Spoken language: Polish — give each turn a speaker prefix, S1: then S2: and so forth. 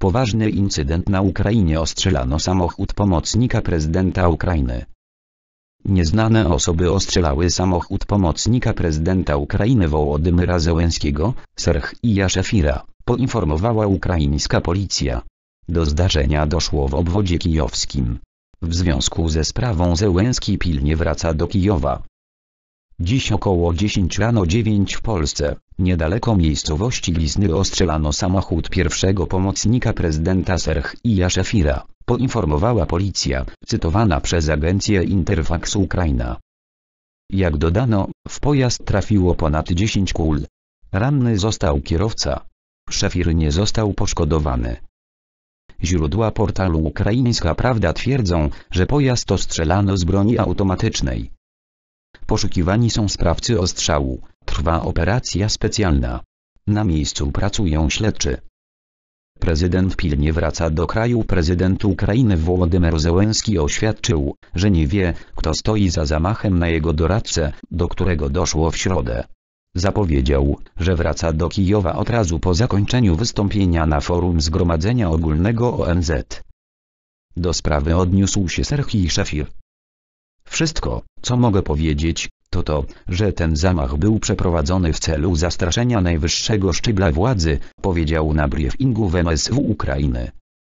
S1: Poważny incydent na Ukrainie. Ostrzelano samochód pomocnika prezydenta Ukrainy. Nieznane osoby ostrzelały samochód pomocnika prezydenta Ukrainy Wołodymyra Zełenskiego, Serhija Szefira, poinformowała ukraińska policja. Do zdarzenia doszło w obwodzie kijowskim. W związku ze sprawą Zełenski pilnie wraca do Kijowa. Dziś około 10 rano 9 w Polsce, niedaleko miejscowości Lisny ostrzelano samochód pierwszego pomocnika prezydenta Serhija Szefira, poinformowała policja, cytowana przez agencję Interfax Ukraina. Jak dodano, w pojazd trafiło ponad 10 kul. Ranny został kierowca. Szefir nie został poszkodowany. Źródła portalu Ukraińska Prawda twierdzą, że pojazd ostrzelano z broni automatycznej. Poszukiwani są sprawcy ostrzału, trwa operacja specjalna. Na miejscu pracują śledczy. Prezydent pilnie wraca do kraju. Prezydent Ukrainy Wołodymyr Zełenski oświadczył, że nie wie, kto stoi za zamachem na jego doradcę, do którego doszło w środę. Zapowiedział, że wraca do Kijowa od razu po zakończeniu wystąpienia na forum Zgromadzenia Ogólnego ONZ. Do sprawy odniósł się Serhij Szefir. Wszystko, co mogę powiedzieć, to to, że ten zamach był przeprowadzony w celu zastraszenia najwyższego szczebla władzy, powiedział na briefingu w MSW Ukrainy.